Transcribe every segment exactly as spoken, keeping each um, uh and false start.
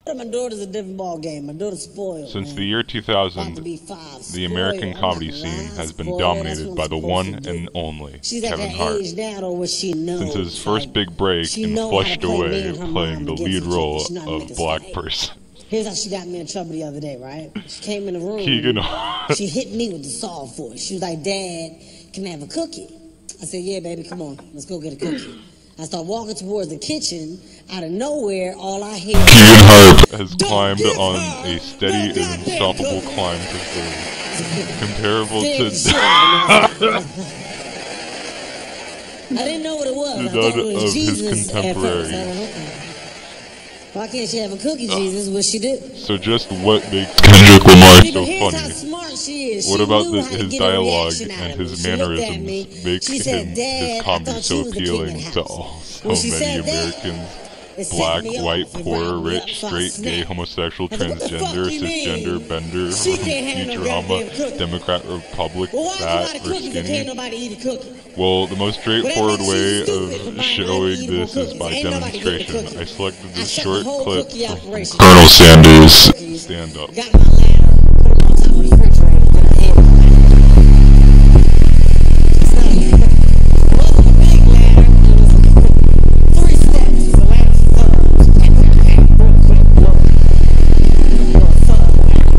My daughter's a different ball game. My daughter's spoiled. Since man. the year two thousand, the American comedy scene has been dominated by the one and only Kevin Hart. Since his first big break and flushed away playing the lead role of Black Person. Here's how she got me in trouble the other day, right? She came in the room. Keegan She hit me with the saw fork. She was like, "Dad, can I have a cookie?" I said, "Yeah, baby, come on. Let's go get a cookie." I start walking towards the kitchen. Out of nowhere, all I hear Keegan Hart has climbed on a steady and unstoppable climb to fame, comparable to I didn't know what it was. to I thought it was of his Jesus contemporaries. at first. Why can't she have a cookie, Jesus? What she do? So just what makes Kendrick Lamar so Here's how funny? smart she is. What She about knew the, how to his get a dialogue reaction out and of me. his She looked at me. mannerisms make She him said, "Dad, his I comedy thought so you was the king of appealing the to house." all so When she many said that, Americans? it set Black, me white, off. It poor, wound me rich, up, so I straight, gay, snapped. homosexual, I said, "What the fuck transgender, you mean? cisgender, bender, She can't have no Futurama, goddamn cookie." Democrat, Republic, Well, why fat, you or got a cookie if can't skinny. nobody eat a cookie? Well, the most straightforward Well, that way makes you stupid for of buying showing uneatable this is cookies. by Ain't nobody getting a demonstration. cookie. I selected I this shut short the whole clip cookie from operation. Colonel Sanders' stand-up. Got my ladder, put them on top of the refrigerator, then I hid them. It's not a- it wasn't a big ladder, it was three steps. It's a ladder for thugs. Tap, tap, tap. Boom, boom, boom. You're a thug.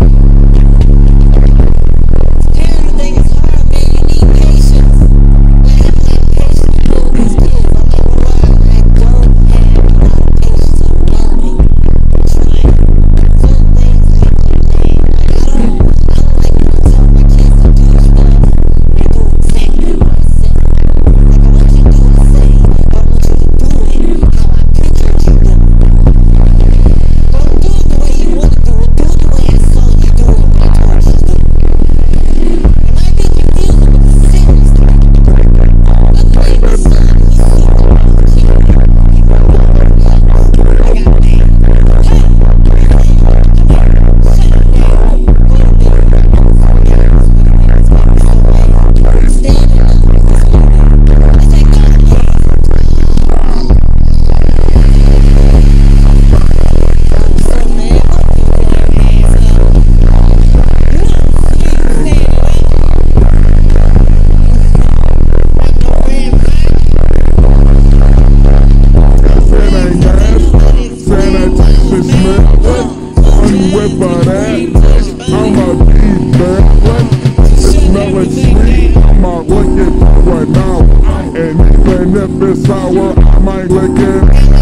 Parenting is hard, man. You need patience. I have a lot of patience to deal with these kids. I'm not gonna lie, I don't have a lot of patience. I'm learning. I'm trying. Certain things make me mad. Like I don't, I don't like when I tell my kids to do stuff and they do exactly what I said. Like I want you to do what I say, but I want you to do it how I pictured you doing it. Don't do it the way you want to do it. Do it the way I saw you do it when I told you to do it. It might be confusing, but it's serious to me. Other than my son, he's super love kid. He won't go over the house. I got mad. Hey, come here. Shut up, Dad. Go to bed. Four hours. What it is. Make me so mad. Standing up. That's what it is. I said, go to bed. I was so mad. What your damn ass up? You don't sleep standing up. Got no red flag. That ain't nice. Sanitation Smith. What? Are you with for that? I'm a deep man. What? It's smelling sweet. I'm a lick it right now. And even if it's sour, I might lick it.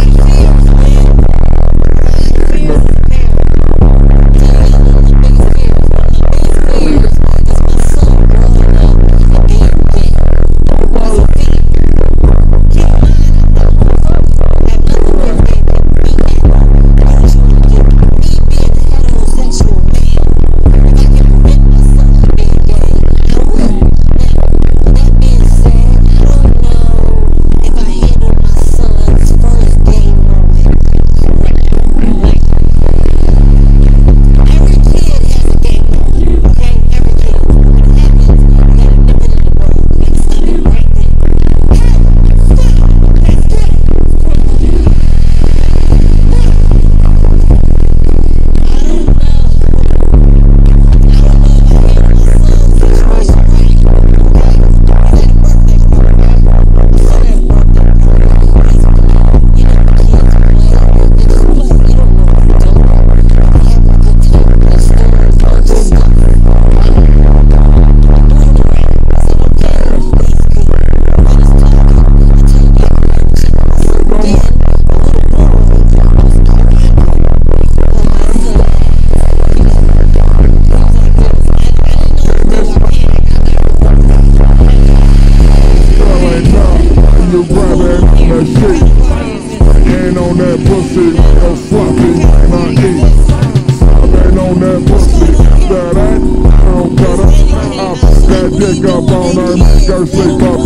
Dick up on her, make her sleep up.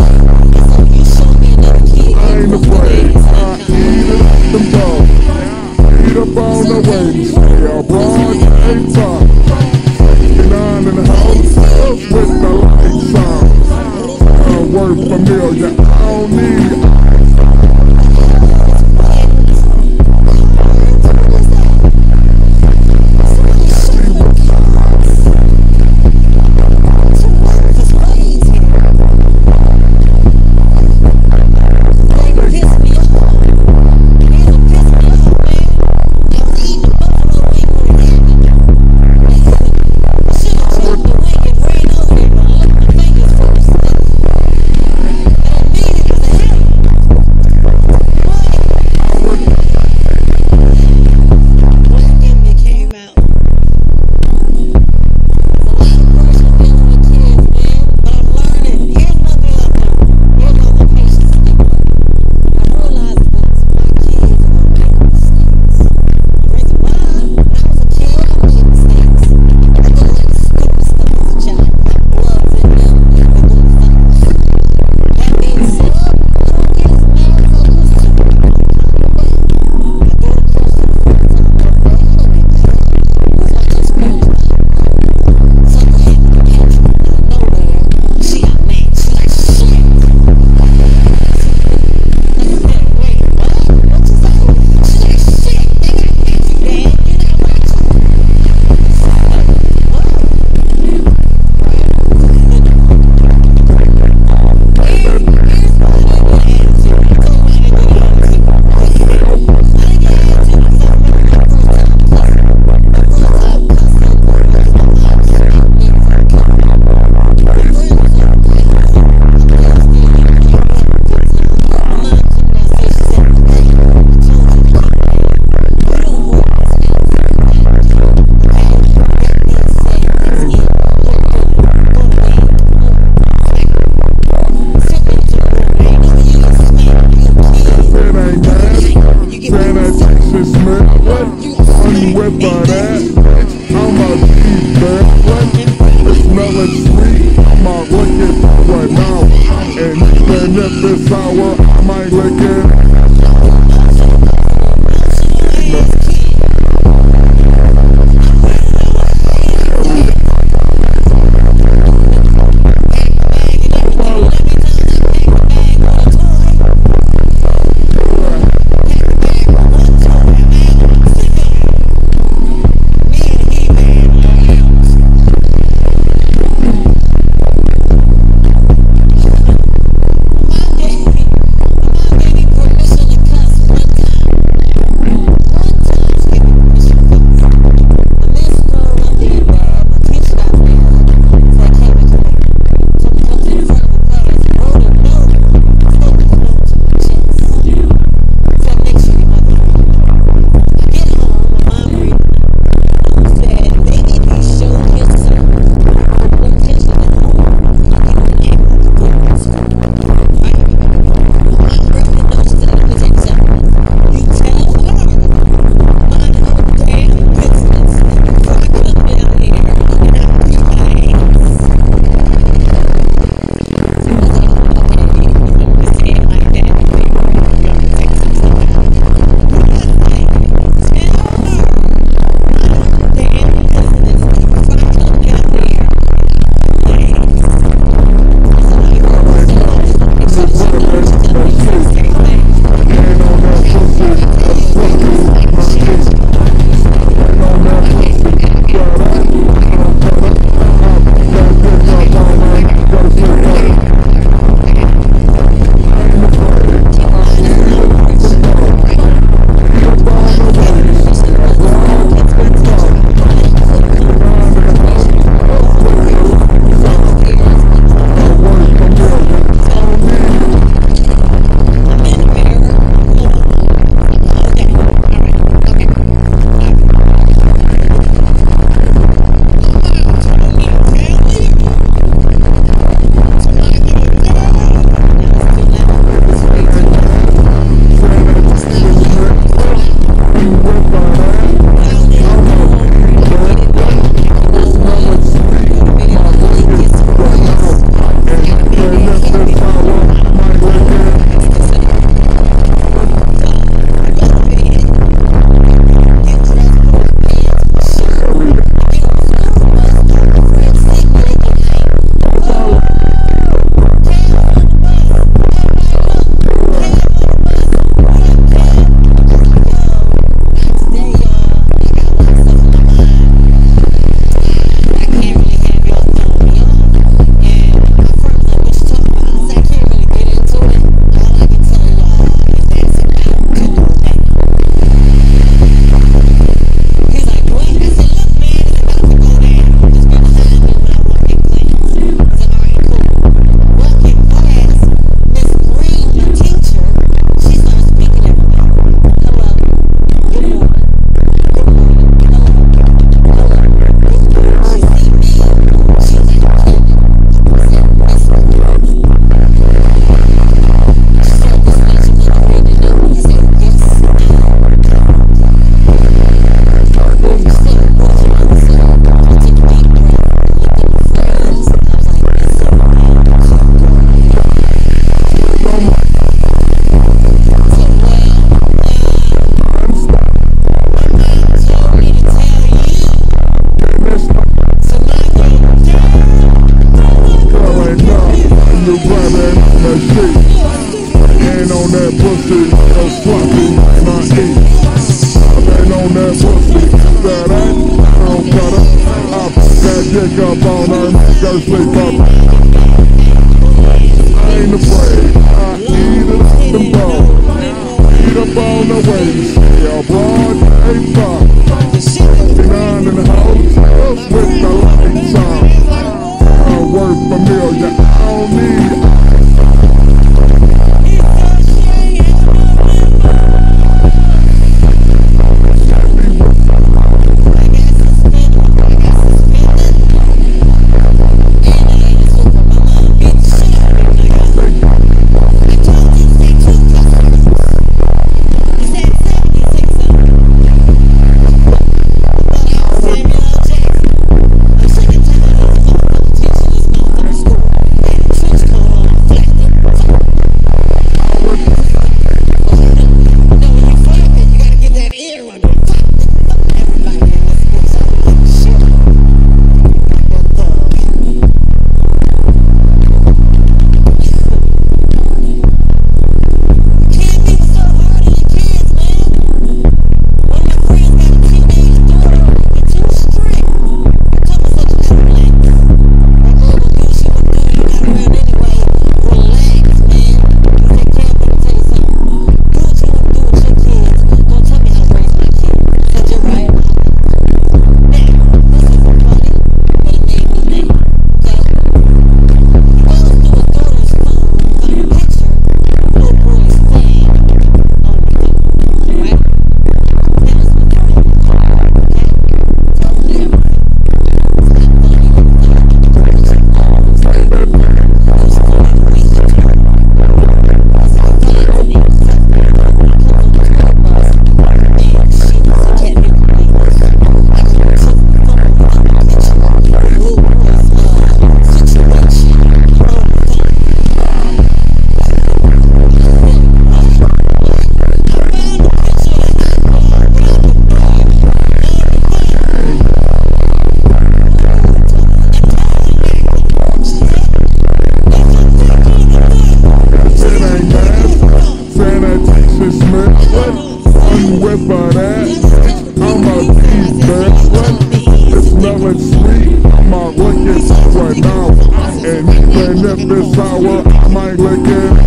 I ain't afraid, I eat it, them dogs. Eat up on the wings, stay abroad, ain't top. Get on in the house, with the lights on. I work familiar, I don't need whip of that. I'm a deep man. It's smelling sweet. I'm a wicked boy now. And even if it's sour, I might lick it. dick up on her, go sleep up. I ain't afraid, I eat it up the bone. Eat up on the waist, yeah, broad, hey, fuck. Behind in the house, with the lights on. I work familiar, I don't need. this hour, I might lick it.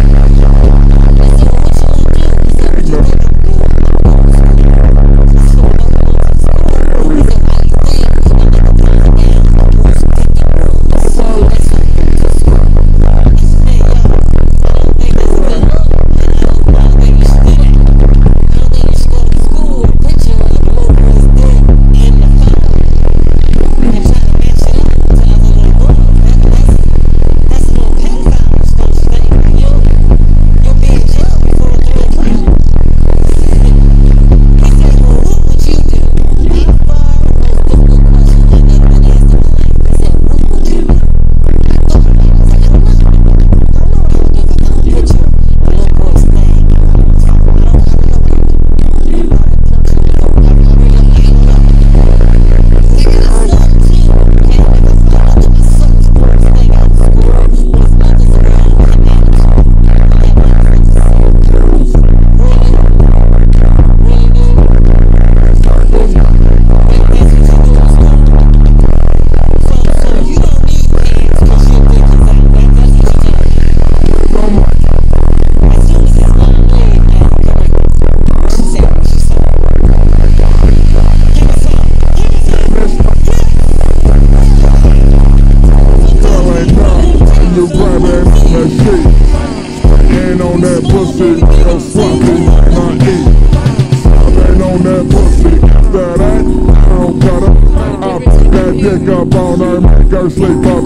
Dick up on her, make her sleep up.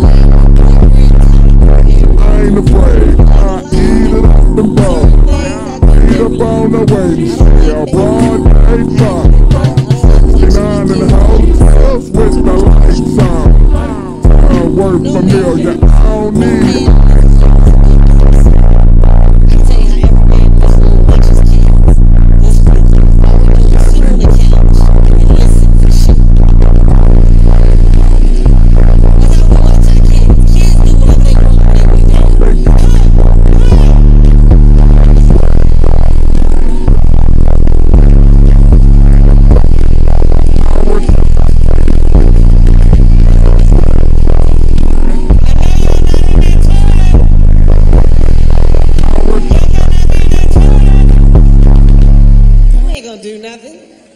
I ain't afraid, I eat it up and bone. Eat up on the waist, a broad day top. Nine in the house, with the lights on. I'm worth a million, I don't need it. Do nothing.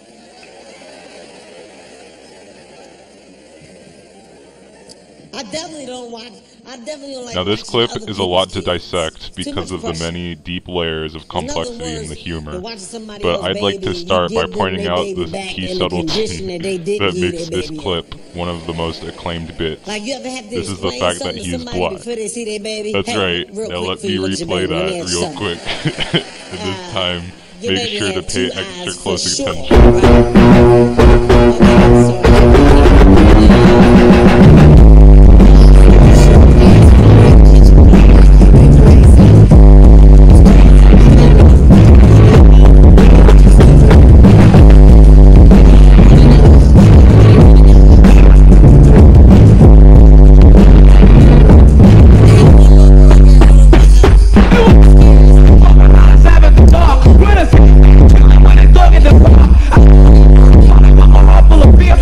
I definitely don't watch. I definitely don't like. Now this clip is a lot to dissect because of the many deep layers of complexity in the humor. But I'd like to start by pointing out the key subtlety that makes this clip one of the most acclaimed bits. This is the fact that he's black. That's right. Now let me replay that real quick. And this time, make sure to pay extra close attention. When I talk in the bar, I full of beer.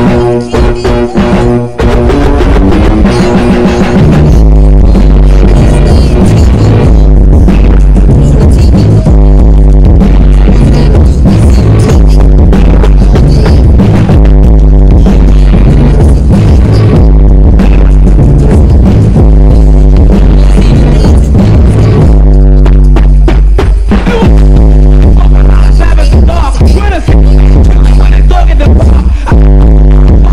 When I talk at the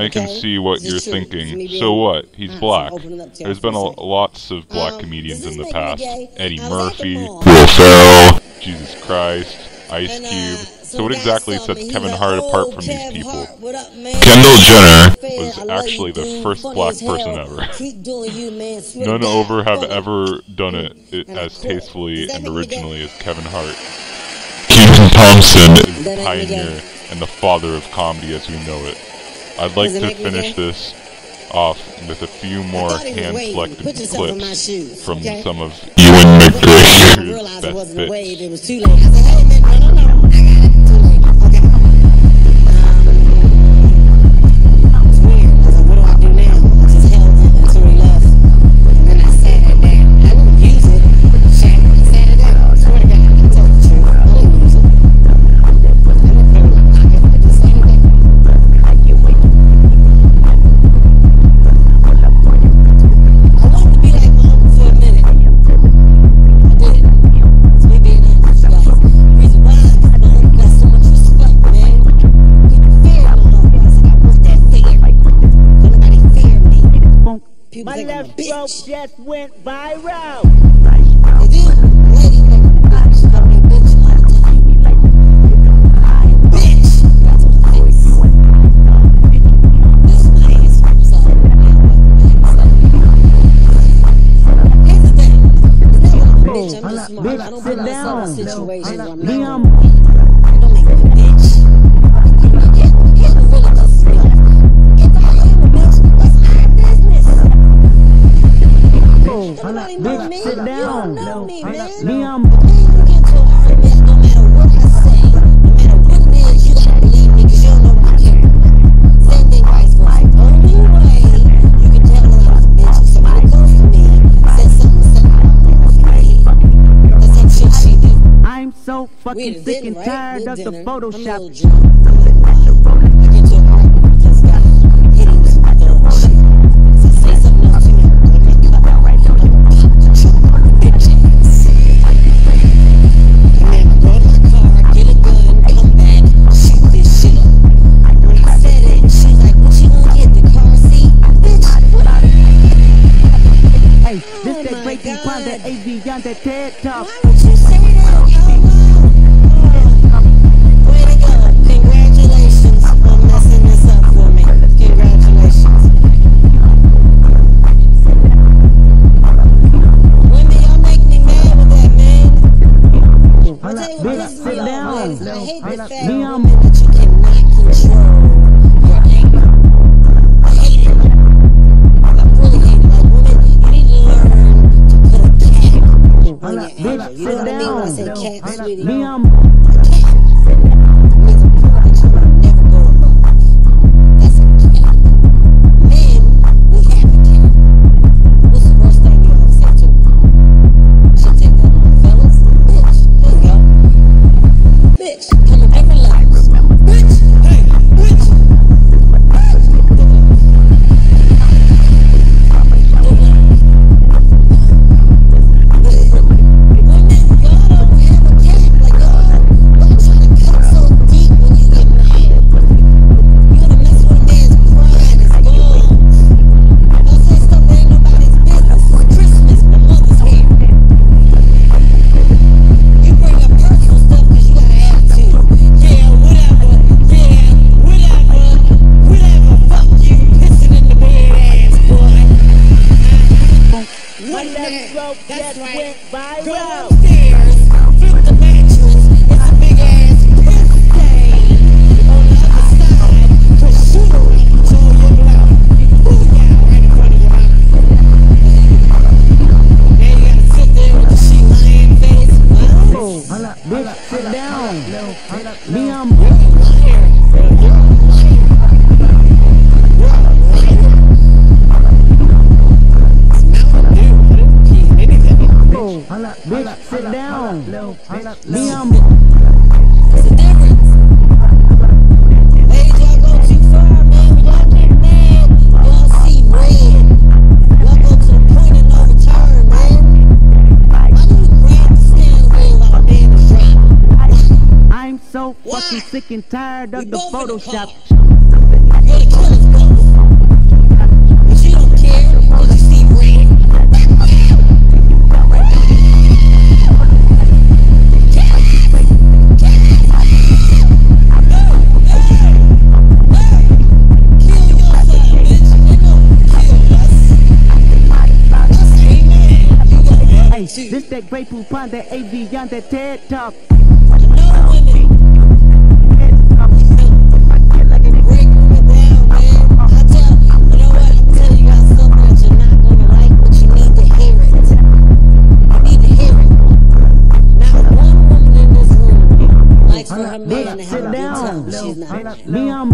I can see what you're thinking. So what? He's black. There's been a, lots of black um, comedians in the past. Eddie Murphy, Will Ferrell, Jesus Christ, Ice and, uh, Cube. So what exactly sets Kevin Hart apart from these people? Kendall Jenner was actually the first black person ever. None over have ever done it, it as tastefully and originally as Kevin Hart. Kenan Thompson is the pioneer and the father of comedy as we know it. I'd like to finish this off with a few more hand-selected clips from some of Ewan McGregor's best bits. My left stroke just went viral. Bitch, sit down. Liam. Bitch, sit down. You know me, man. Liam. You get to an argument no matter what I say. No matter what it is, you gotta believe me because you don't know what I care. Same thing, vice versa. Only way you can tell that I was a bitch if somebody close to me said something set my mouth off in my head. That's some shit she do. I'm so fucking sick and tired of the Photoshop. I get to an argument with this guy, hitting some dumb shit. So say something else to me. That A V on that TED Talk. Why would you say that? Oh, oh. Way to go. Congratulations on messing this up for me. Congratulations. Wendy, y'all make me mad with that, man. I'll tell you what pisses me off is I hate the fact women that you cannot control your anger. I hate it. I really hate it. Like, women, you need to learn. Hold up, bitch, you know what I mean when I say cat, sweetie? Liam. Means a poor that you will never go above. That's a cat. Men, we have a cat. What's the worst thing you ever say to her? She'll take that on, fellas. Bitch, there you go. Bitch, come in different levels. Bitch, hey, bitch. That's right. Go upstairs, flip the mattress. It's a big ass piss stain on the other side. Put shoot around and show your blood. Booyah, right in front of your mouth. Now you gotta sit there with the sheet lion face. What? Hold up, bitch, sit down. Liam. You're a liar. You're a liar. You're a liar. Hold up, bitch, sit down. Liam. It's a difference. Ladies, y'all go too far, man. When y'all get mad, y'all see red. Y'all go to the point of no return, man. Why do you grab the steering wheel while a man is driving? I'm so fucking sick and tired of the Photoshop. You're the killers, both. too. This that Grey Poupon, that A V on that TED Talk. I know women. Break women down, man. I tell, you know what? I'm telling you guys something that you're not gonna like, but you need to hear it. You need to hear it. Not one woman in this room likes for her man to have a good time. She's not. Me, I'm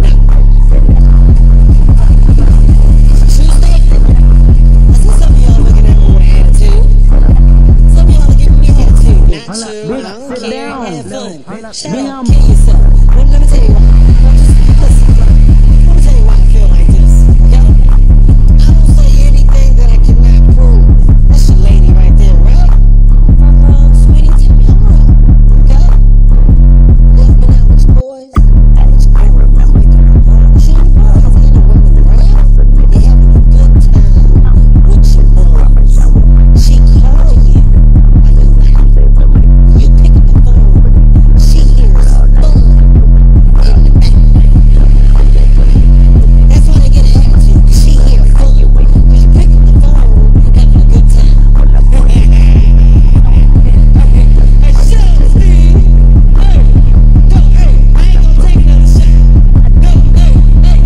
True statement. I see some of y'all looking at me with an attitude. Some of y'all are giving me attitude. Not true. I don't care. Have fun. Shut up. Kill yourself. Let me, let me tell you why. Now just listen. Let me tell you why I feel like this. Okay? I don't say anything that I cannot prove. That's your lady right there, right? Um, sweetie, tell me I'm wrong. Okay? You ever been out with your boys? With your girls? With your boys? She ain't boys. Ain't no women around. You're having a good time with your boys. She call you while you out. You pick up the phone. She hears fun in the background. That's why they get an attitude. She hears fun. Because you pick up the phone having a good time. Hey, shut up, Steve. Hey, go, hey, I ain't gonna take another shot. Go, hey, hey,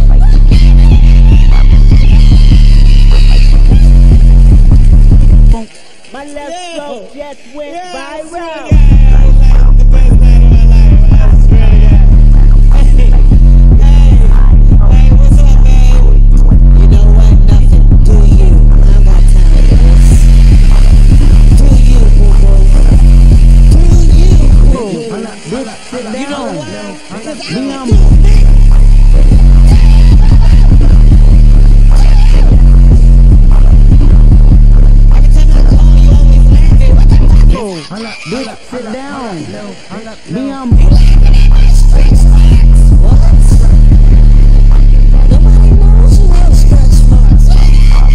hey. my left stroke just went Yeah, I swear to viral. God, I was like the best night of my life. I swear to God. Hey, hey, hey, what's up, babe? You know what? Nothing. Do you? I got time for this. Do you, boo boo? Do you, boo boo? You know why? Because I'm a good man. Every time I call you, always laughing. What the fuck is Bitch, sit down. Me, I'm you laughing at my stretch marks? What? Nobody knows you have stretch marks. What?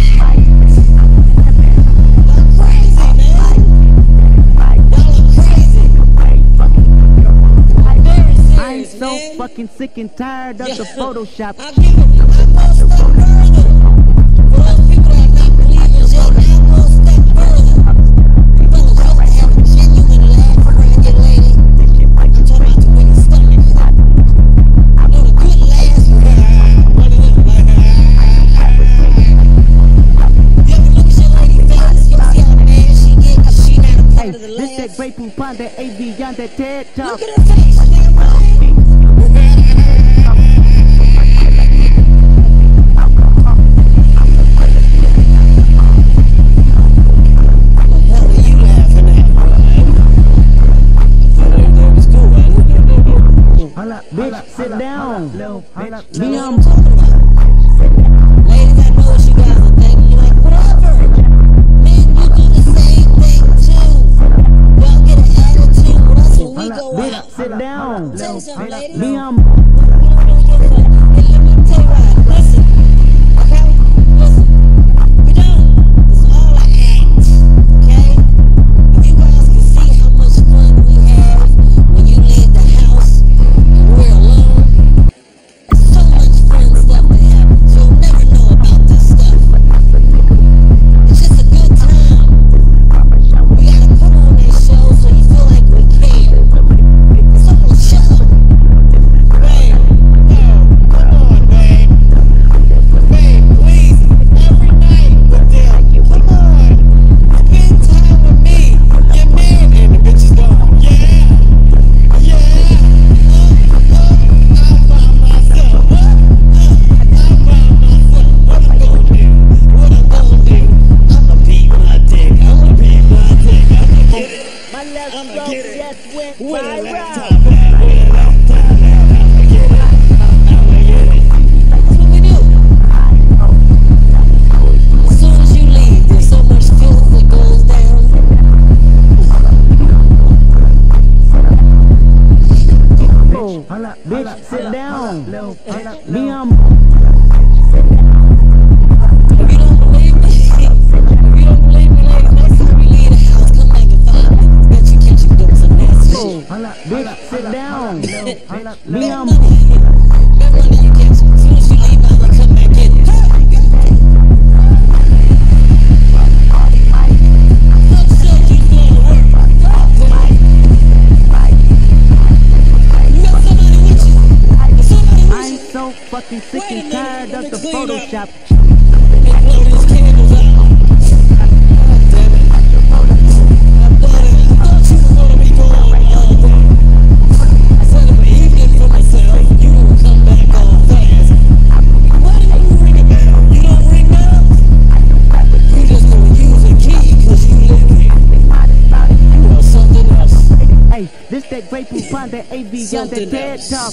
Y'all crazy, man. Y'all are crazy. I'm very serious, I ain't so man. fucking sick and tired of the Yeah. Photoshop. I'll give it. I'll go a step further. For those people that are not believers yet, I'll go a step further. Fellas, you ever have a genuine laugh around your lady? I'm talking about the way your stomach hurt. You know, the good laugh. What is it? Like, you ever look at your lady face? You ever see how mad she get because she not a part Hey, of the this laugh? that Grey Poupon, that A V on that TED Talk. Look at her face, you damn right. The hell are you laughing at, bro? I thought everything was cool. I didn't know they were. Bitch, sit down. Me, You know what I'm I'm talking about. Ladies, I know what you guys are thinking. You're like, whatever. Men, you do the same thing too. Y'all get an attitude with us when we go bitch, out. sit down. Tell you something, ladies. Me, We I'm don't really give a fuck. And let me tell you why. Listen, okay? Listen. We don't. It's all an act, okay? If you guys can see how much fun we have when you leave the house and we're alone, so much fun stuff that happens. You'll never know about this stuff. It's just a good time. We gotta put on that show so you feel like we care. It's all a show. Babe, no, come on, babe. Babe, please, every night with them. Come on. Spend time with me. Your man and the bitch is gone. Yeah. Yeah. Uh, uh, I'm by myself. What? Uh, I'm by myself. What I'm gonna do? What I'm gonna do? I'ma beat my dick. I'ma beat my dick. I'ma get it. my left I'ma stroke get it. just went With a viral. laptop at, with a laptop at, I'ma get it. I'ma get it. That's what we do. As soon as you leave, there's so much filth that goes down. Bitch, sit down. Me, I'm If you don't believe me, if you don't believe me, ladies, next time you leave the house, come back in five minutes. Bet you catch you doing some nasty shit. bitch, sit down. Me, Bet I'm money. Bet money you catch it. As soon as you leave out, you come back in. Hey, great poupon, that A V on the TED Talk.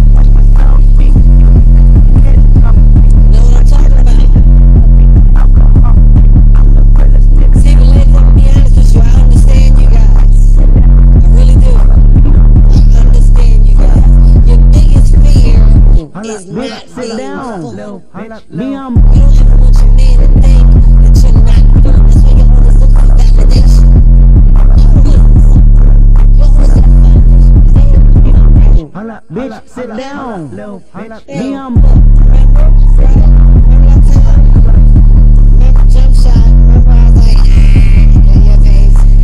Know what I'm talking about? See, but ladies, I'm gonna be honest with you, I understand you guys. I really do. I understand you guys. Your biggest fear is not being down. full. Me, I'm You don't ever want your man to think that you're not full. That's why you're always looking for validation. Always. You're always looking for validation. hold up, bitch, sit down. Hey, Me, I'm look, remember, right? Remember that time? Remember jump shot? Remember I was like, ah, in your face, ah,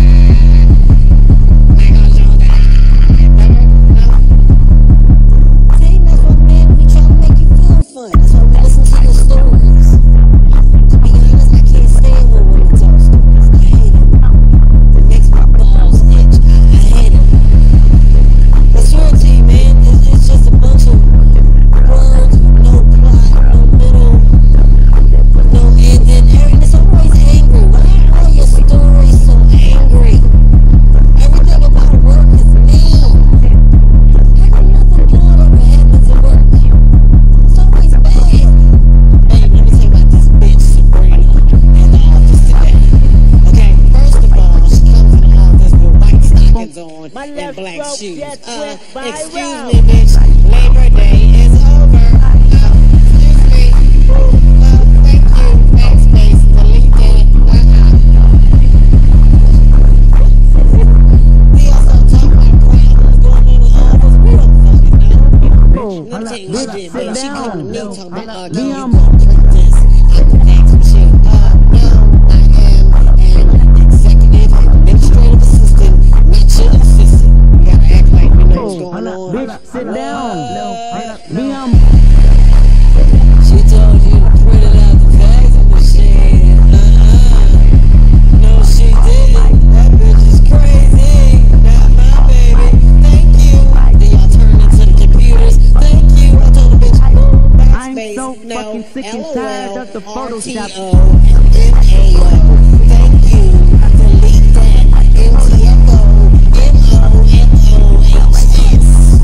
Michael Jordan, ah, remember? No? See, that's what men, we try to make you feel fun. That's why we listen to your stories. To be honest, I can't stand when women tell stories. I hate it. It makes my balls itch. I, I hate it. But surety, man, it's, it's just a bunch of words with no plot, no middle, no ending. And it's always angry. Why are all your stories so angry? Everything about work is mean. How come nothing good ever happens at work? It's always bad. Hey, let me tell you about this bitch Sabrina at the office today. Okay, first of all, she comes in the office with white stockings on My and left black throat shoes. just Uh, went excuse viral. me, bitch. Labor Day is over. Uh, excuse me. Uh, thank you. Backspace. Delete that. Uh-uh. We also talk about problems going on in the office. We don't fucking know. Let me tell you what she did, baby. She come to me talking about, uh, can you go print this out the fax machine? Uh, no, I am an executive administrative assistant, not your assistant. We gotta act like we know what's going on. bitch, sit down. Me, I'm She told you to print it out the fax machine. Uh-uh. No, she didn't. That bitch is crazy. Not my baby. Thank you. Then y'all turned into the computers. Thank you. I told the bitch, I'm backspace, so no, fucking sick and tired of the Photoshop. R T O, M A O. Thank you. Delete that. M T F O, M O M O H S.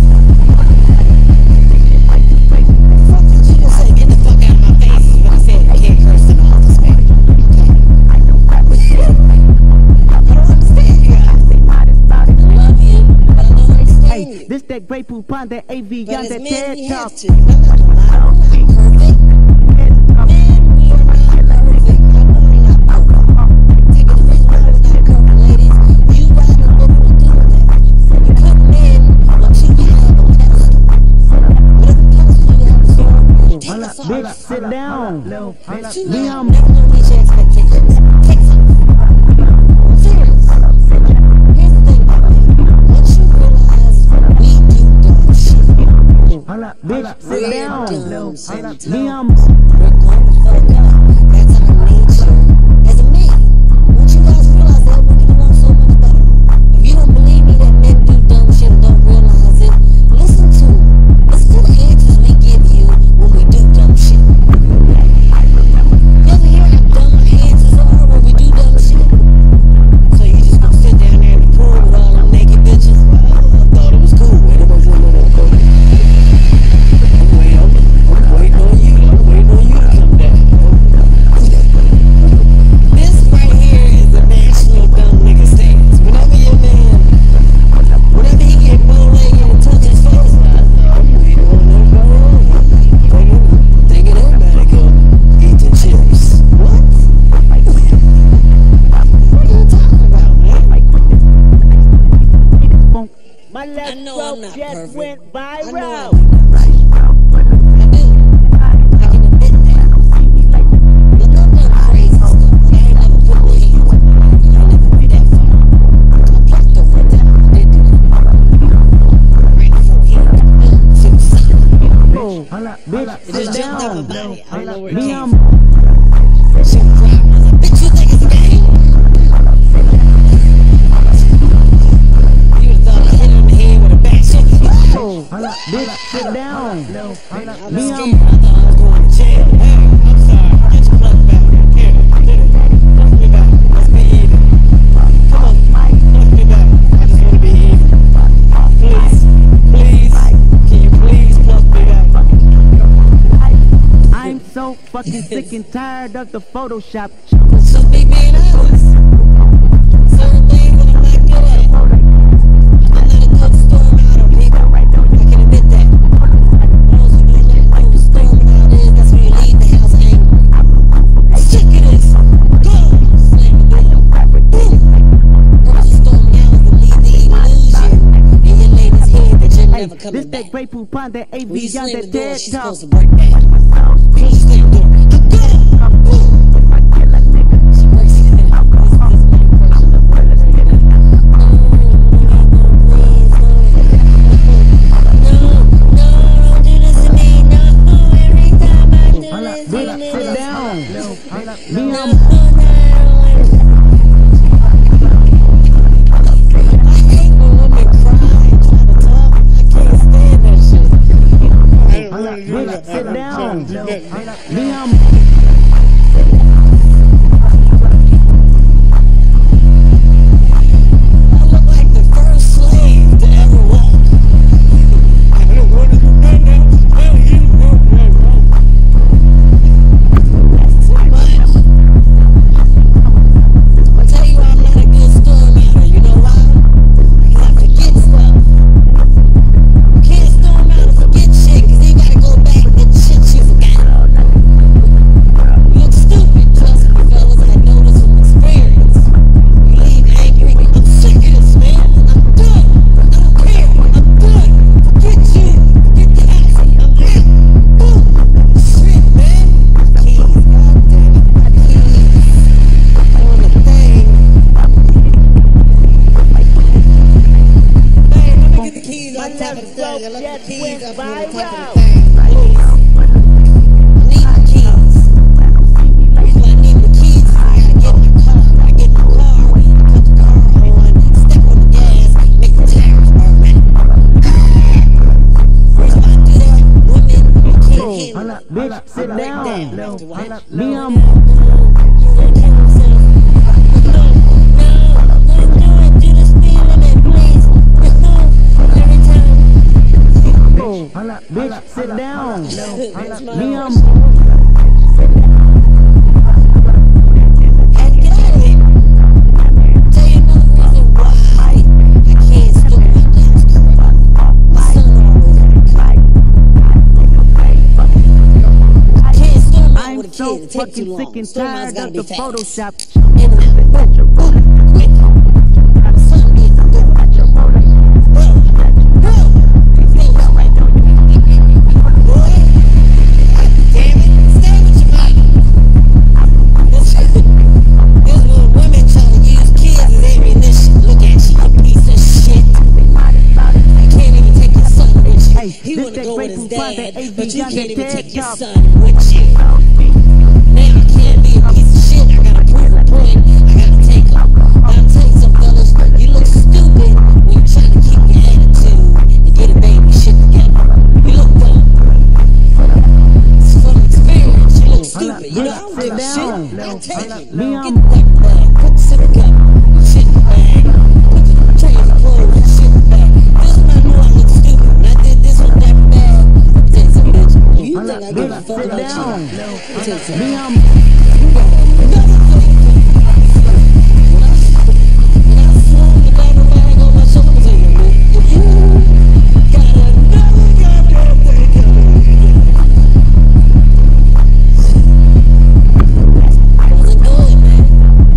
Fuck did you just say? Get the fuck out of my face is what I said. You can't curse in the office, baby. Okay. I don't understand you guys. I love you, but I don't understand Hey, you. this that great poupon, that A V But on as the men, TED we Talk. have to. I'm not gonna lie, we're not perfect. Men, we are not perfect. I know I'm not perfect. See, but the reason why I was not perfect, ladies, you guys are able to do that. You put men until you have a pedestal. Whatever pedestal you have to serve, take Hold us up, off. bitch, sit down. But you Me, know, I'm I'm never gonna meet your expectations. Take us off. I'm serious. Here's the thing about me. Once you realize we do dumb shit, hold up, bitch, sit we're down. dumb Me, sometimes. I'm We're gonna fuck up. That's our nature as a man. Once you guys realize that, we're gonna want so much better. If you don't believe me that men do dumb shit and don't realize it, listen to listen to the answers we give you when we do dumb shit. You ever hear how dumb our answers are when we do dumb shit? So you just gonna sit down there in the pool with all them naked bitches? Well, I thought it was cool. Ain't nobody gonna know that cool. I'm waiting, I'm, I'm waiting on you. I'm waiting on you to come down. This right here is a national dumb nigga stance. Whenever your man, whenever he get bow-legged and touch his face, I thought I'm waiting on everybody else. Thinking, thinking everybody gonna eat the chips. What? What are you talking about, man? my I left know I'm throat not just perfect. went I know I viral. do dumb shit. I do. I can admit that. But not that crazy stuff. Like I ain't never put my hands on it. I ain't never went that far. I plucked over a devil. I did do that. Right before he hit the side. Hold up, bitch, It sit just jumped out down. my body. I don't know where it Me, came I'm from. She was driving. I was like, bitch, you think it's a game? You would've thought I hit her in the head with a bat shit. hold up, bitch, sit down. I was Me, scared. I'm I thought I was going to jail. Hey, I'm sorry. Get your clutch back. Here, get it. Clutch me back. Let's be even. Come on. Clutch me back. I just want to be even. fucking sick and tired of the Photoshop. It's just me being honest. Certain things that I'm not good at. I'm not a good storm outer, people. I can admit that. For those who do not know what storming out is, that's when you leave the house angry. Sick of this. Go! Slam the door. Boom! Versus storming out is to leave the illusion in your lady's head that you're never coming This back. that Grey Poupon, that A When V you on slam the that door, dead she's top. supposed to break that. When you slam the door, go! Boom! She breaks it. This is my personal word. No, no, no, please, no. No, no, don't do this to me. No, every time I do this, you Sit lose. down. No, Me, no, I'm no. I hate when women cry and try to talk. I can't stand that shit. I don't want to do that. sit down. Me, I'm I look like the first slave to ever walk. I don't want to do that now. Too much. I'll tell you why I'm not a good storm outer. You know why? Because I forget stuff. You can't storm out and forget shit because you gotta go back and get shit you forgot. You look stupid, trust me, fellas. I know this from experience. You leave angry. I'm sick of this, man. I'm done. I don't care. I'm done. Forget you. Forget the house. I'm out. Boom. Shit, man. Keys. God damn it. My keys. On the thing. Man, let me get the keys on top of the thing. I left the keys up on the top of the thing. Please. I need the keys. The reason why I need the keys is I gotta get in my car. When I get in the car, put the car on, step on the gas, make the tires burn. The reason why I do that, women, you can't handle it. bitch, sit Break down. down. Have to watch. Me, I'm You're gonna kill yourself. No, no, don't do it. Do the speed limit, please. No, every time. bitch, sit down. That's my Me, I'm emotion. And get out of here. Tell you another reason why I can't storm my house correctly. My son always on the cut. I can't storm out I'm with a so kid. It takes too fucking long. sick and Storm out's tired gotta of be the fast. Photoshop. In and out. Boom, boom, quick. My son needs to do it. Bro, bro. Stay with your mama. Boy. Damn it. Stay with your mama. This, this is when women try to use kids as ammunition. Look at you, you piece of shit. You can't even take your son with you. Hey, He this wanna that go Grey with his Poupon, dad, that A V but you on can't that even dead take your top. son with you. Now I can't be a piece of shit. I gotta prove a point. I gotta take him. Now I'll tell you something, fellas. You look stupid when you're trying to keep your attitude and get a baby shit together. You look dumb. It's from experience. You look stupid. You know, I don't give a shit. I'll take you. Me, Get I'm the bag. Put the civic up. Shit in the bag. Put the change of clothes and shit in the bag. This one I knew I looked stupid. When I did this one, that bag. Let me tell you something, bitch. You think I give a fuck sit about you? down. Let me tell you something. Me, I'm You got another thing. When I, when I swung the diamond bag on my shoulder, if you got another goddamn thing coming, wasn't good, man.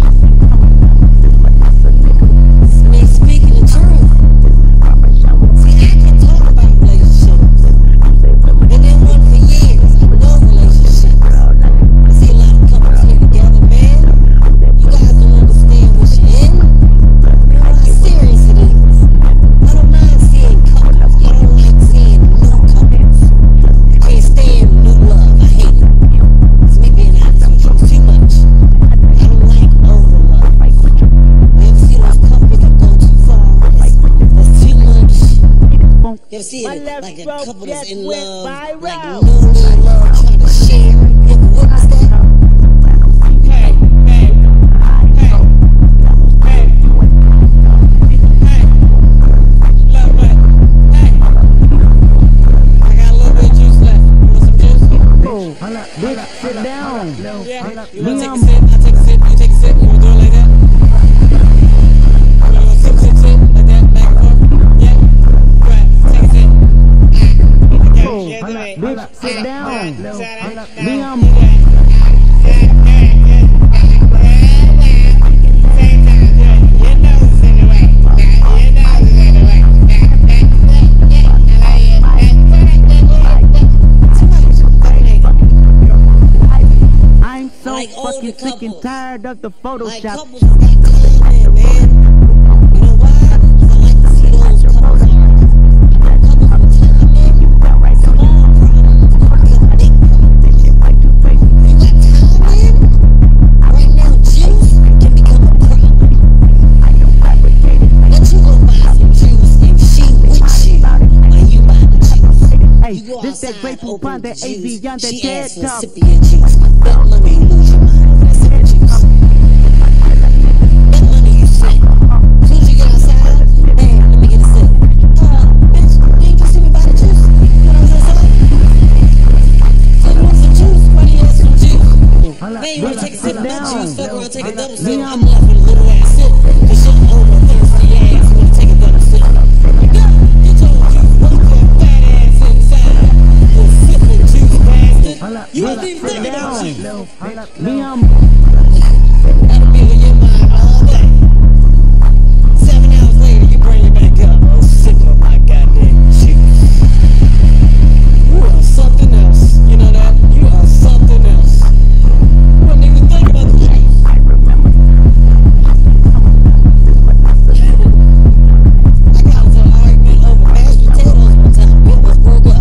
It's me speaking the truth. See, I can talk about relationships. Been in one for years. I know relationships. I see a lot of couples here together, man. You guys don't understand what you're in. You know how serious it is. I don't mind seeing couples. I don't like seeing new couples. I can't stand new love. I hate it. It's me being honest with you. It's too much. I don't like over love. You ever see those couples that go too far? That's, that's too much. You ever see My it left like a stroke couple that's just in went love, like viral. newly in love, trying to share? You ever witness that? Hey, hey, hey, hey, hey, love what? Hey, I got a little bit of juice left. You want some juice? bitch, sit down. tired of the Like Photoshop. couples has got time in, man. You know why? 'Cause I like to see those couples argue. Couples with time in, small problems become big problems. You got time in, right now juice can become a problem. Let you go buy some juice and she with you while you buy the juice. Hey, You go this outside, that grateful open pond, the that A V juice. on that She TED asks for a Talk. sip of your juice. Bet money you lose your mind over that sip of juice. Bet money you sick. As soon as you get outside, hey, let me get a sip. Uh, bitch, you ain't just see me buy the juice. You know what I'm saying? So you want some juice? Why do you ask for juice? Man, you wanna take a sip of my juice? Fuck around, take a double sip. I'm left with a little ass sip. Cause you're over thirsty ass. Wanna take a double sip. Girl, you told you work that fat ass inside. You sipping juice bastard. You wasn't even thinking about juice. Me, I'm That'll be in your mind all day. Seven hours later, you bring it back up. Oh, sip of my goddamn juice. You are something else. You know that? You are something else. You wouldn't even think about the juice. I got into an argument over mashed potatoes one time. We almost broke up.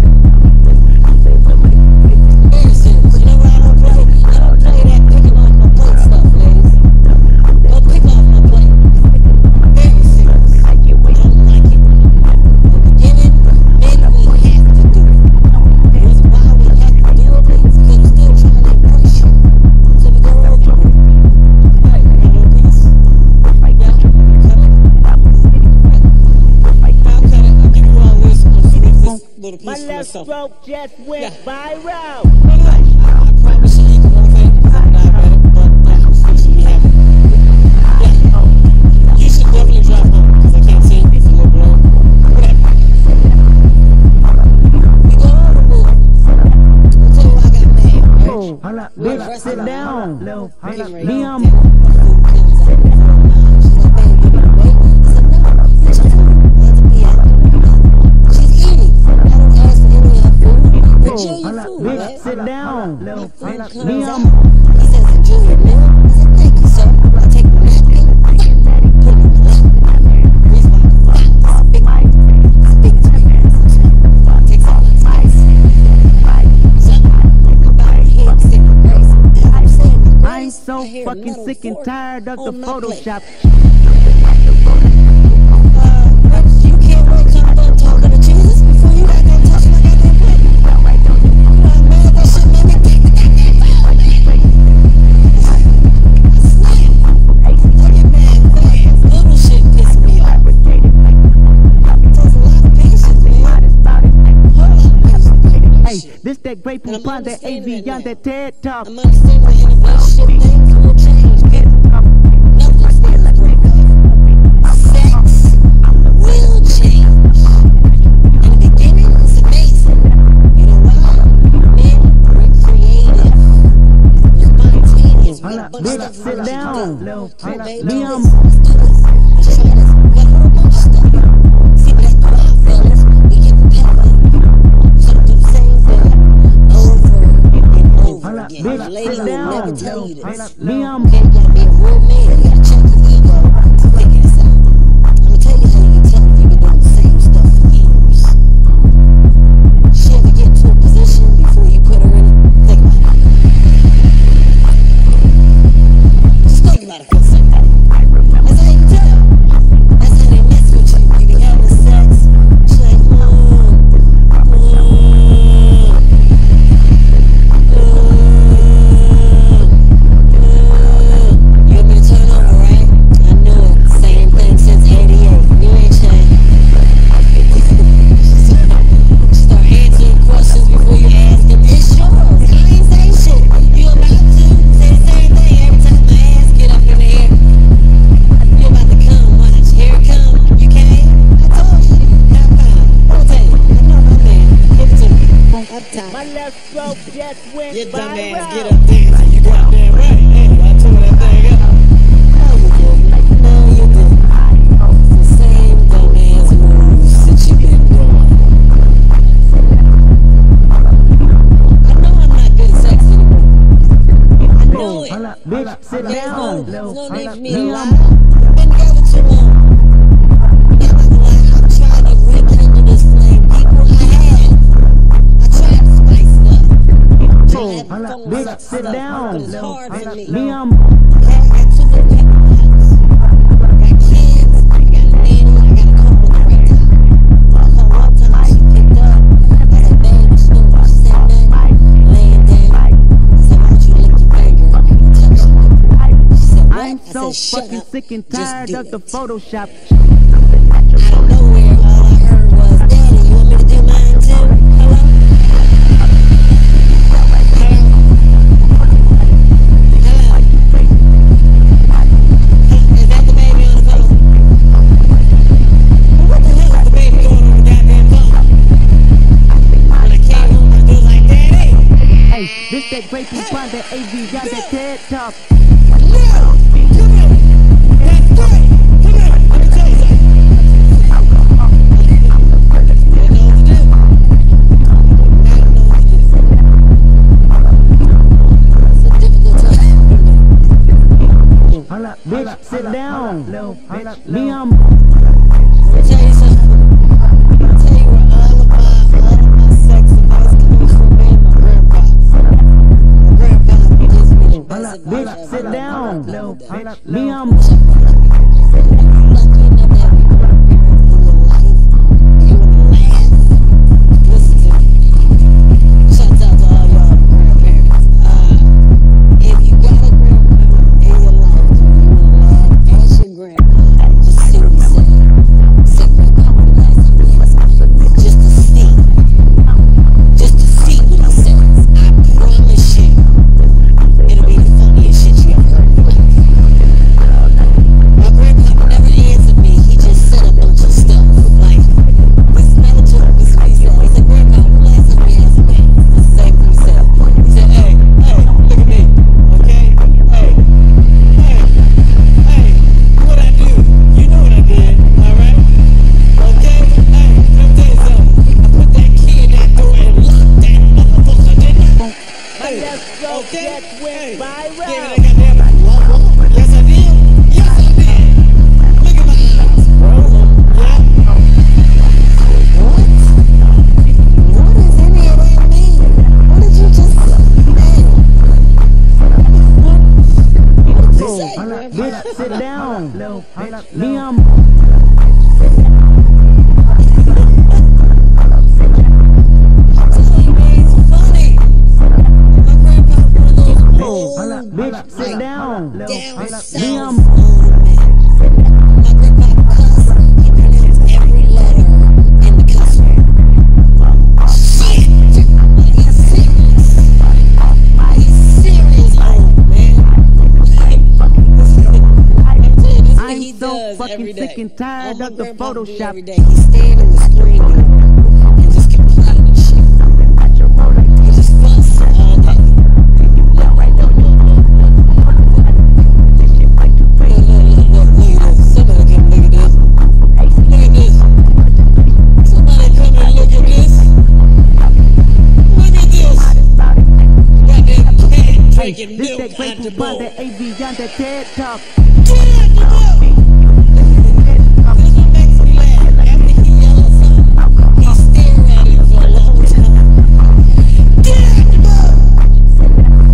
Very serious. You know what I don't play? I don't play that picking off my plate stuff, ladies. Don't pick off my plate. Very serious. I don't like it. In the beginning, men, we have to do it. The reason why we have to do it is because we're still trying to impress you. So we go over it. Hey, you got a little piece? Yeah? Cut it? Right. I'll cut it. I'll give you all this. I'm gonna sweep this little my piece for left myself. stroke just went Yeah. viral. I, I promise you eat the whole thing because I'm diabetic, but yeah, I'm supposed to be happy. Yeah. You should definitely drive home because I can't see. It's a little blurry. Whatever. We go over more. I'll tell you why I got mad, right? Oh, hold up, We're bitch, resting sit on down. her. No, We're getting ready me, to I'm eat dinner. Food comes out before nine. She's like, babe, you need to wait? I said, no, it's your food. I have to be out. She's eating. I don't ask for any of her food. Enjoy your hold up, food, bitch, right? sit down. My No, food comes me, out. I'm He says, enjoy your meal. I said, thank you, sir. I take my napkin, put it on my lap. The reason why I go fat is big, it's big to me. It takes all that space. So, about here, I'm saying my grace. As I'm saying my grace, I'm so I hear a fucking metal sick and fork tired of the on my plate. Photoshop. Uh, bitch, you can't wait till I'm done talking to Jesus before you got done touching my goddamn plate. You know how mad that shit made me take the goddamn phone, man. I snap. I get mad fast. Little shit pisses me off. It takes a lot of patience, man. A whole lot of patience to do that Hey, shit. this that grateful And I'm pond, that A understanding V that on now. that TED Talk. I'm understanding that in a relationship, things will change, people. Nothing stays the same. Sex will change. In the beginning, it's amazing. You know why? Men, we're creative. We're spontaneous. We got a bunch of Bitch, stuff we sit want you to down. do. No, Come on, babe, me, do I'm this. Let's do this. Let's try this. We got a whole bunch of stuff. See, but after a while, fellas, we get repetitive. So do the same thing over and over again. bitch, The lady sit will never down. tell you this. Me, I'm Okay, you gotta be a real man. You gotta check your ego to figure this out. I'm gonna tell you how you can tell if you've been doing the same stuff for years. She ever get into a position before you put her in it? Think about it. Just think about it for a second. That's how you can tell. That's how they mess with you. You be having sex. She's like, mm, mm, mm. You want me to turn over, right? I knew it. Same thing since eighty-eight. You ain't changed. Start answering questions before you ask them. It's yours. I ain't saying shit. You about to say the same thing every time my ass get up in the air. You about to come. Watch. Here it come. You came. I told you. Have fun. I'll tell you. I know my man. Give it to me. Up top. my left stroke just went Your dumb ass viral. get up there. You goddamn right. Hey, I tore that thing up. No, you didn't. No, you didn't. It's the same dumb ass moves that you've been doing. I know I'm not good at sex anymore. I know it. Bitch, sit Okay? down. bitch, sit down. But it's hard for me. Me, I'm. Okay, I got two little people in the house. I got kids, I got a nanny, I got a call at the right time. I called one time, she picked up. I was like, babe, what you doing? She said nothing. Laying down. I said, why don't you lick your finger and touch it? She said, what? I'm I so said, shut fucking up. sick and Just tired do of the it. Photoshop. Out of nowhere, all I heard was, Daddy, you want me to do mine too? Hello? Hello? Hello? Is that the baby on the phone? Well, what the hell is the baby doing on the goddamn phone? When I came home, I was like, Daddy! Hey, this that great people on that A V got that TED Talk. No! Come here! That's great! Come here! Let me tell you something. Hold up, bitch, sit down. Me, I'm. Let me tell you something. I'll tell you where all of my, all of my sex advice comes from, man, my grandpa. My grandpa gives me the best advice Bitch, ever. sit down. Me, I'm. You're lucky enough to have your grandparents in your life. You want to laugh? Listen to me. Shouts out to all y'all grandparents. Uh, if you got a grandparent in your life, you want to laugh, ask your grandpa. Just see what he said. Say, grandpa, when the last time you asked me? Just to see. Just to see what he says. I promise you, it'll be the funniest shit you ever heard in your life. My grandpa never answered me. He just said a bunch of stuff. Like, this is not a joke. This is what he said. He said, Grandpa, when the last time you asked me? This is the same thing he said. He said, hey, hey, look at me. Okay? Hey, hey, hey, what I do? You know what I did, alright? Okay? Hey, let me tell you something. I put that key in that door and locked that motherfucker, didn't I? Hey, Let's go, okay? Jack went Hey, viral. gave me that goddamn what, what? Yes, I did. Yes, I did. Look at my eyes, bro. Yeah. What? What does any of that mean? What did you just say? What? What did you say, Grandpa? Bitch, sit down. Me, I'm. Tell you, man, it's funny. My grandpa one of those old, Bitch, sit like, down. down south Me, I'm. old men. My grandpa cussed. He pronounced every letter in the cuss word. Shit! Like, he's serious. He's serious old man. I'm telling you, this is what he I'm so does fucking every day. sick and tired All my of the grandpa do Photoshop. every day. He stand in the screen door and just complain and shit. He just fuss all day. Look, look, look, look, look, look, look, look at this. Somebody come look at this. Look at this. Somebody come and look at this. Look at this. Goddamn cat drinking This milk that out great the people bowl. on that A V got that TED Talk. Get out the bowl. This what makes me laugh. After he yells something, he stare at it for a long time. Get out the bowl.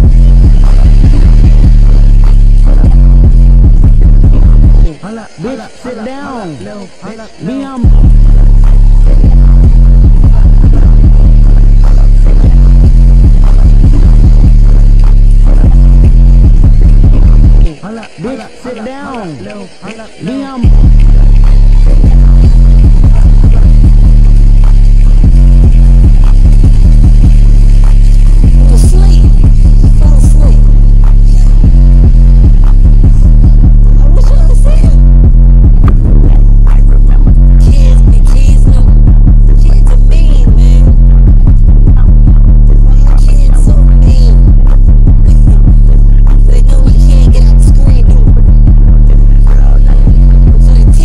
Bitch, sit down. Me, I'm. Bitch, sit down. Me, I'm. Fell asleep. Fell asleep. I wish I was saying. Kids be teasing them. Kids are mean, man. Why are kids so mean? They know we can't get out the screen door. So they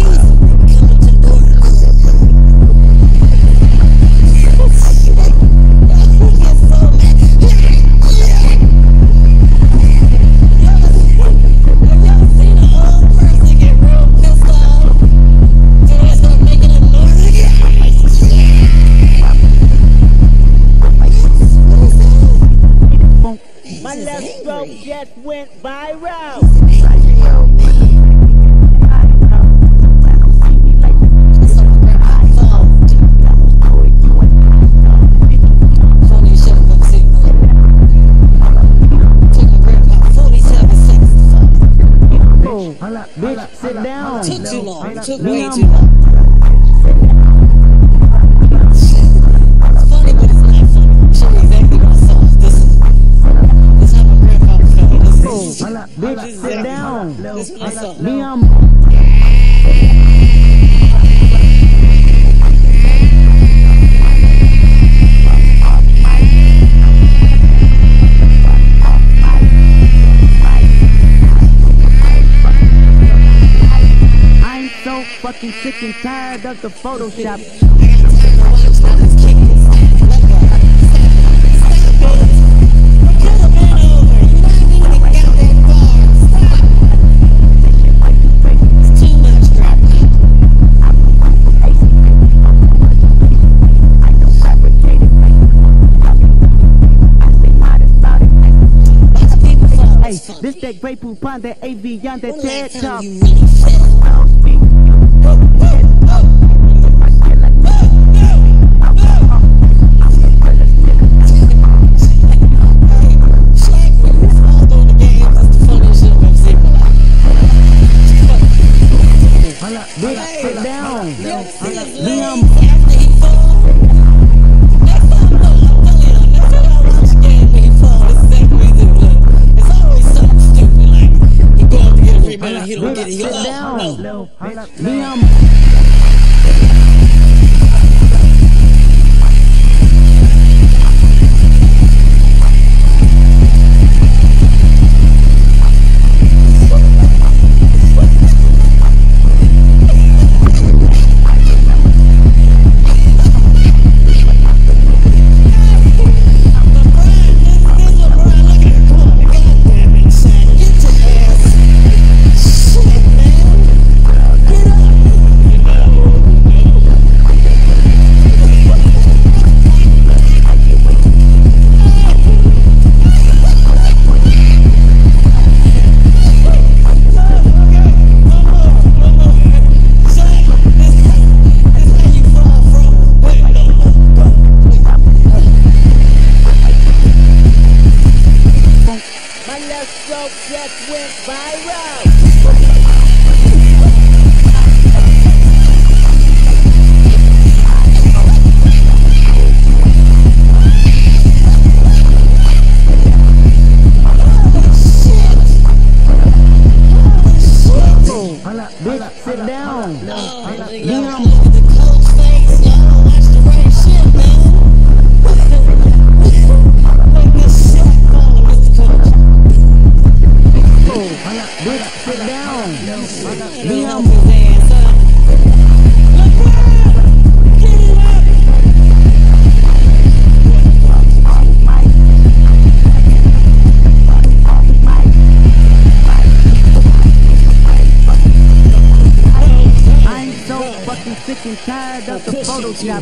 went viral. Bitch, sit down. It took too long. It took way too long. It's funny, but it's not funny. I'm showing you exactly what I saw. This is this is how my grandfather felt. This is Bitch, sit down. This is what I saw. Liam. So fucking sick and tired of the Photoshop. I got time to watch. I just kick this. Let go. Stop it. Stop it. You could have been over. You're not even got that far. Stop. It's too much crap. Lots of people fall. Hey, this that Great Poupon, that A V on that When TED last time Talk. you really fell? Bitch, sit down. Liam. After he fall, next time, look, I'm telling you, next time I watch a game when he fall, this is exactly what he do. Look, it's always something stupid, like he go up to get a rebound, he don't get it, he Sit go, down. oh, no. Liam. Just went viral. Bitch, sit down. Oh, Liam. Look at the coach face. Y'all don't watch the right shit, man. Like this shit falling, Mister Coach. Bitch, sit down. Liam. His ass up. LeBron, get it up. I'm so fucking sick and tired of the Photoshop.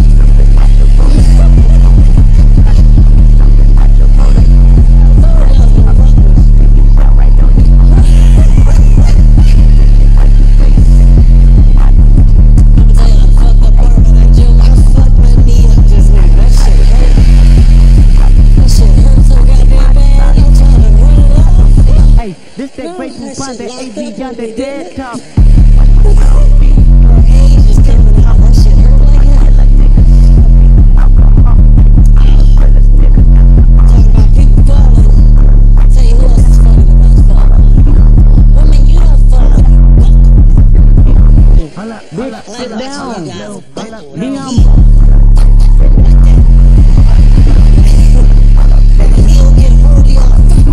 This that Great Poupon, that A V on that TED Talk. Age is coming out. That shit hurt like hell. Talking about people falling. Tell you who else is funny about falling. Women, you don't fall. Bitch, sit down. Liam. He'll get holy off.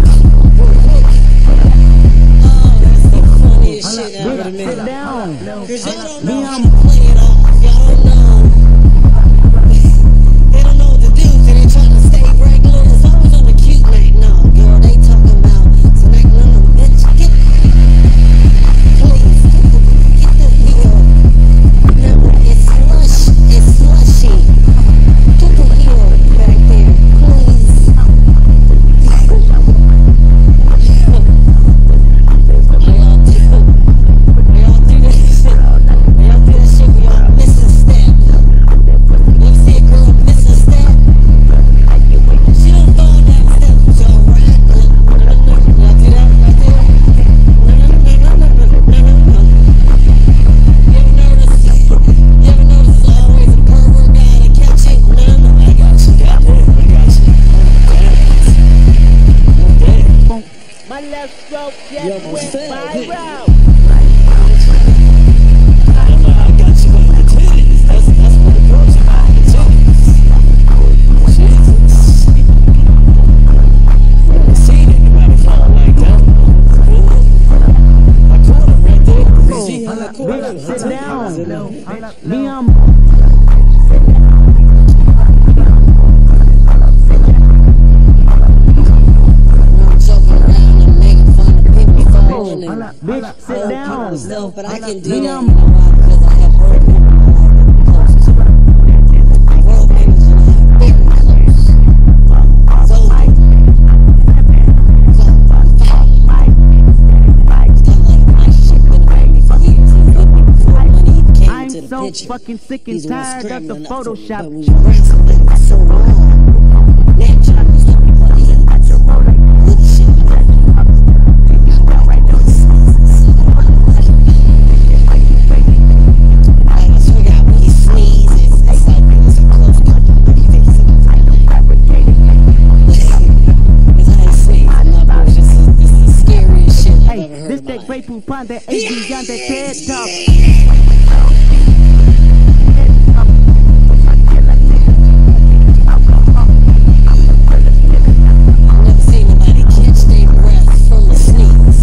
Shit out of the Bitch, sit down. Cause y'all don't know how to play it off. Y'all don't know. They don't know what to do, so they trying to stay regular. It's always on the cute night. No, girl, they talking about tonight. No, no, bitch, get, please, get the, get the heel. No, it's slush, it's slushy. Get the heel back there, please. bitch, sit down. Me, I'm. Bitch, sit down. Stuff, but I can do that, you know Me, why? Because I have road people in my life that I'm close to. My road manager and I are very close. So, so, I'm fine. It's kind of like a relationship been around me for years. He was with me before money even came I'm into the so picture. fucking sick and He's the one tired of the scrambling up for me. Photoshop. But when you around somebody for so long, naturally you start to butt heads. Good shit. This that Grey Poupon, that A V on that TED Talk. Never seen nobody catch their breath from a sneeze.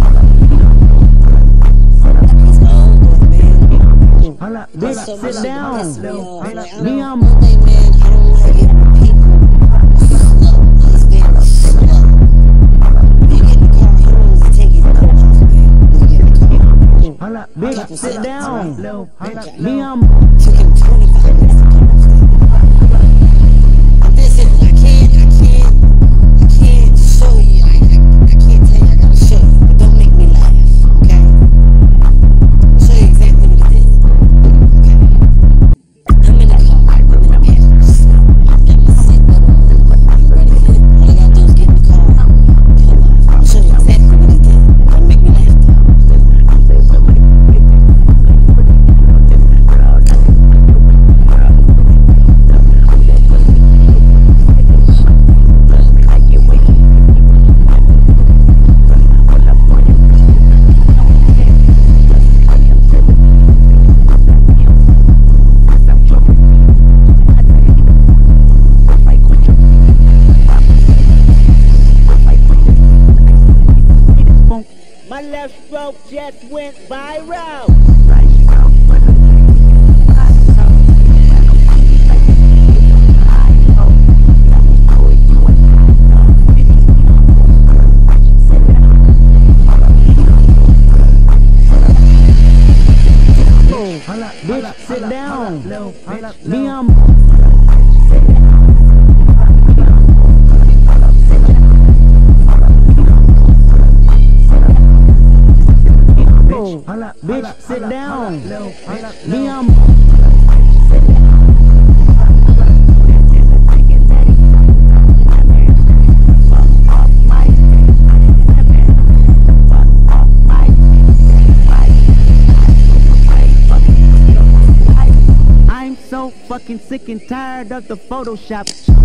He's old, man. Hold up, bitch, So sit much down. piss me off. Like, I Me, don't, I'm. one thing, man, I don't like it when people are slow. He's very slow. When you get in the car, he wants to take his coat off, man. When you get in the car. Hold up, bitch, sit down. Me, I'm. Took him twenty-five minutes to come off that. And this is, I can't, I can't, I can't show you, I, I, I can't tell you, I gotta show you, but don't make me laugh, okay? I'll show you exactly what he did, okay? I'm in the car, I'm in the passenger seat, got my seatbelt on, I'm ready for it. All I gotta do is get in the car, pull off. I'll show you exactly what he did. Don't make me laugh though. My left stroke just went viral. Bitch, sit down. Me, I'm. Bitch, sit down. Me, I'm. I'm so fucking sick and tired of the Photoshop.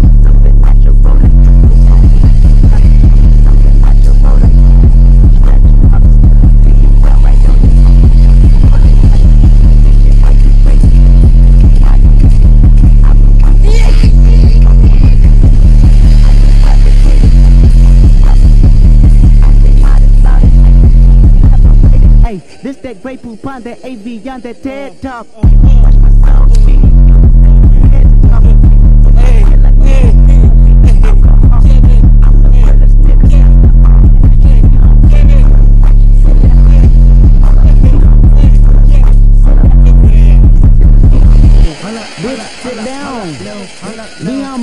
Hey, this that Grey Poupon, that A V on that TED Talk. Bitch, sit down. Me, I'm.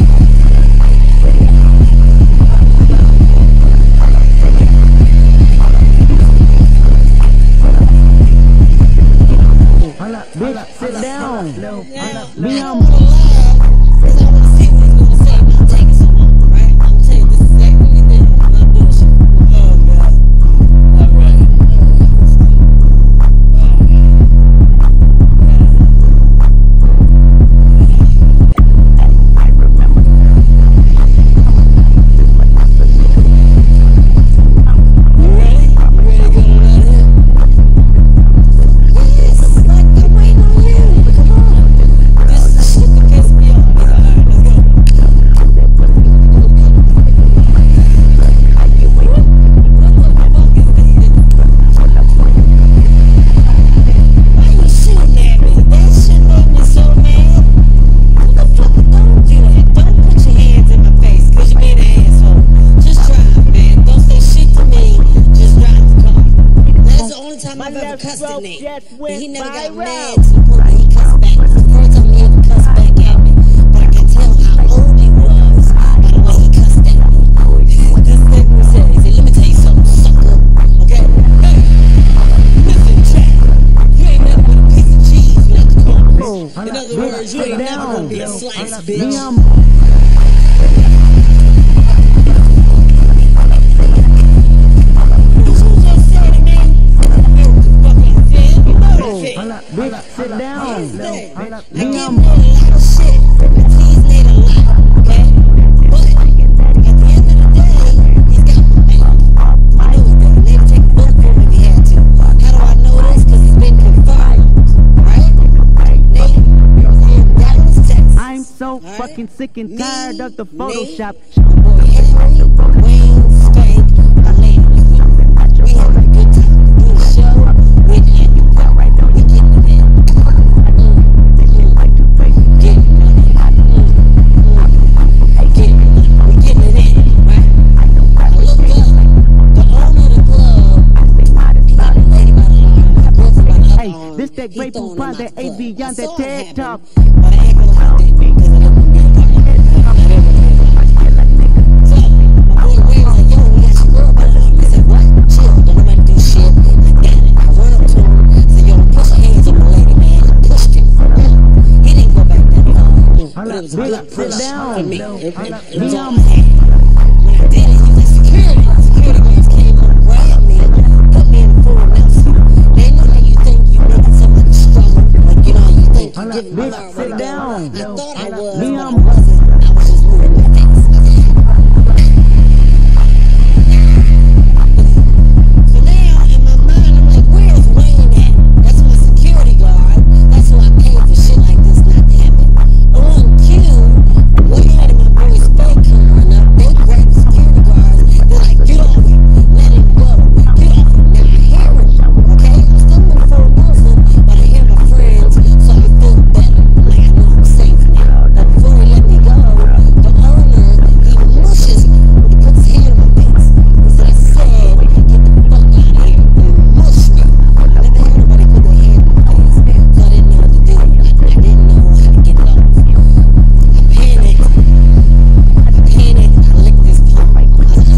Bitch, sit down. Me, I'm. Because I want to see what he's going to say about taking so long, right? I'm going to tell you this is exactly what he did. I'm not bullshit. Oh, God. All right. You ready? You ready to go to that here? Yes, like I'm waiting on you. Come on. This is the shit name. But he never got mad to the point that he cussed back. It's the first time he ever cussed back at me. But I can tell how old he was by the way he cussed at me. This nigga said, he said, let me tell you something, sucker. Okay? Hey, listen, Jack. You ain't nothing but a piece of cheese without the corners. In other words, you ain't never gonna be a slice, bitch. Bitch, sit down. I get paid a lot of shit. I tease Nate a lot, okay? But at the end of the day, he's got my back. I know he does. Nate take a bullet for me if he had to. How do I know this? Because it's been confirmed, right? Nate was in Dallas, Texas. I'm so right? fucking sick and tired Me, of the Photoshop. Nate, my boy Henry, Wayne, Spank, my lady was with me. We having a good time. We do a show with Andy. We getting it in. This that great poupon, that A V on that TED Talk. But I act like I didn't because I didn't want to be a part of it. I didn't want to be a part of it. So, my boy Ray was like, yo, we got your girl by the arm. I said, what? Chill, don't nobody do shit. I got it. I run up to him. I said, yo, push your hands on my lady, man. I pushed him. He didn't go back that far. But it was a good push for me. It, it, it was all I had. When I did it, he was like, security. Security guards came up, grabbed me, put me in the full announcement. They know how you think you making somebody struggle. Like, you know, you think you're giving my heart sit right down. now. I thought I was, but I wasn't. I was just moving my face. So now, in my mind, I'm like, where's Wayne at? That's my security guard. That's who I paid for shit like this not to happen. On cue, Wayne and my boy Spade come run up. They grab the security guards. They're like, get off him. Let him go. Get off him. Now I hear him. Okay? I'm still in the phone Nelson, but I hear my friends, so I feel better. I'm like, I know I'm safe now. But before he let me go, the owner, he mushes me. He puts his hand on my face. He said, I said, get the fuck out of here. And mush me. I never had nobody put their hand on my face, so I didn't know what to do. I, I didn't know how to get it off. I panicked. I panicked. I licked this palm. I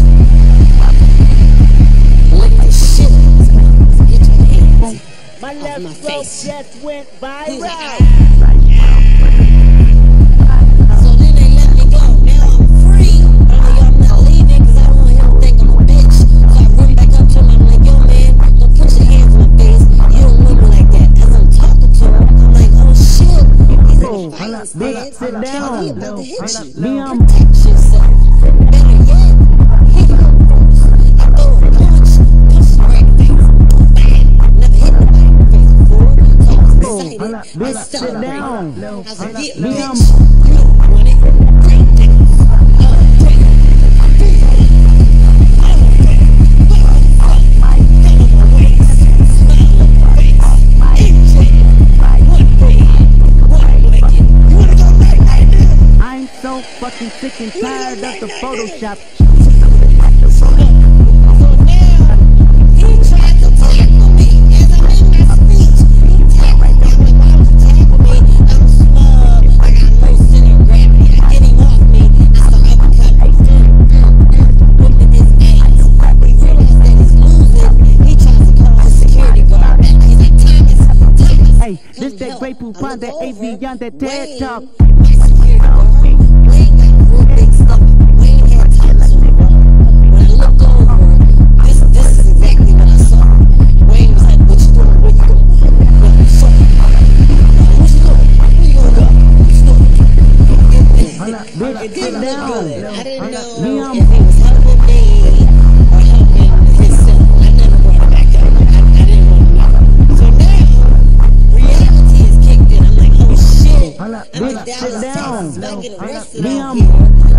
licked the shit out of this palm. Get your hands My off left my throat face. just went He was like, viral. ah. So then they let me go. Now I'm free. But I'm like, yo, I'm not leaving because I don't want him to think I'm a bitch. So I run back up to him. I'm like, yo, man, don't put your hands on my face. You don't know me like that. As I'm talking to him, I'm like, oh shit. He's in a violence bed. Sit He down. about to hit you. Leon. Protect yourself. Better yet, hit him first. I throw a punch, punch him right in the face. Bang! Never hit nobody in the face before, so I was excited. I Bitch, sit celebrated. down. I was like, yeah, Leon. bitch, you don't want it. Great things. Oh, great. Great. Oh, great. What the fuck? Get on my waist. Smile on my face. M J. One bad. One wicked. You wanna go back right now? I'm so fucking sick and tired of the Photoshop. So now, he tried to tackle me as I'm in my speech. He tackled me. I'm like, why would you tackle me? I'm small. I got no center of gravity. I get him off me. I start uppercutting. Mm, mm, mm, whipping his ass. He realized that he's losing. He tries to call his security guard back. He's like, Thomas, Thomas. Hey, this come that help. great I poupon, look that A V over. on that TED Wayne, Talk. my security guard, Wayne got a real big stomach. Wayne had Thomas on the wall. When I looked over, this this is exactly what I saw. Wayne was like, what you doing? Where you going? What you saw? Uh, what you doing? Where you gonna go? What you doing? It, it, it didn't look good. I didn't know if he was helping me or helping himself. I never brought it back up. I, I didn't want to know. So now, reality is kicked in. I'm like, oh shit. I'm in Dallas, Texas. If I get arrested out here,